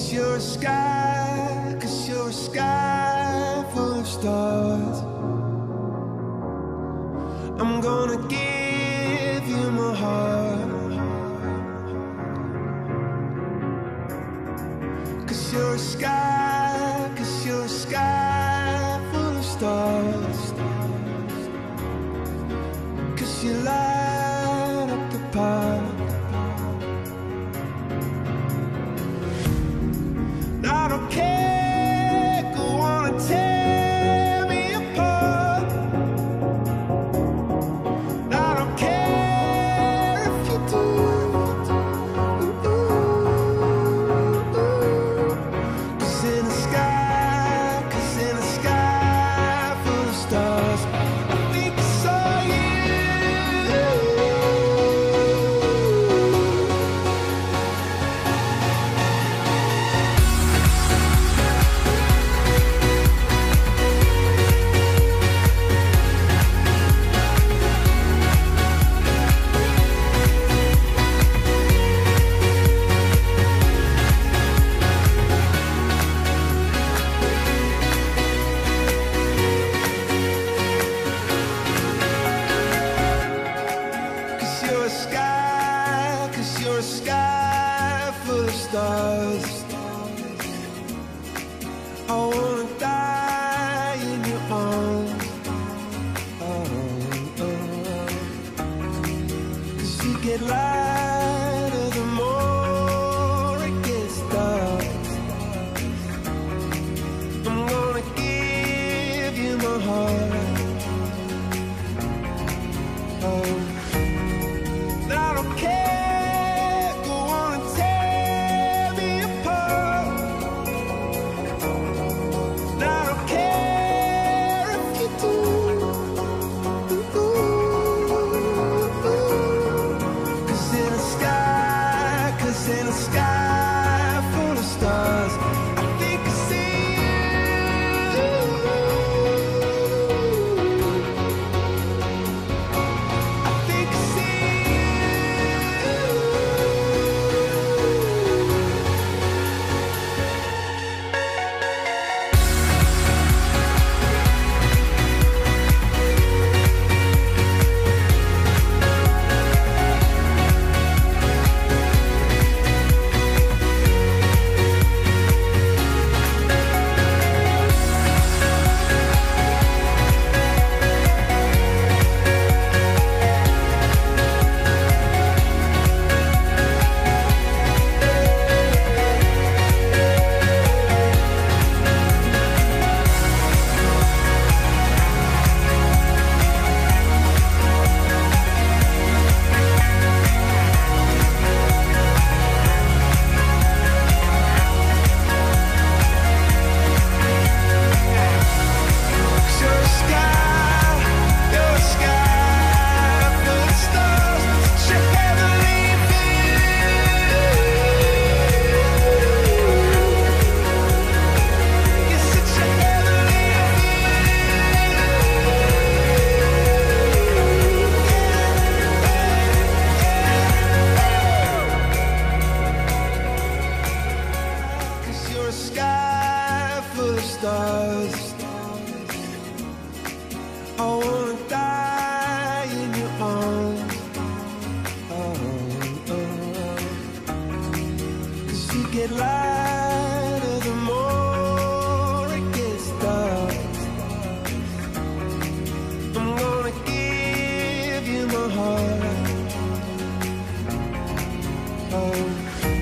you're a sky, 'cause you're a sky full of stars. I'm gonna give you my heart, 'cause you're a sky, 'cause you're a sky full of stars. 'Cause you light up the park. I don't care, go on and tear me apart. I don't care if you do. Cause in the sky, 'cause in the sky full of stars, I think I saw you. You're a sky full of stars. I wanna die in your arms. Oh, oh. 'Cause you get lighter the more it gets dark. I'm gonna give you my heart. Oh, I don't care. In a sky full of stars, I think I see you. I think I see stars. I wanna die in your arms. Oh, oh. 'Cause you get lighter the more it gets dark. I'm gonna give you my heart. Oh.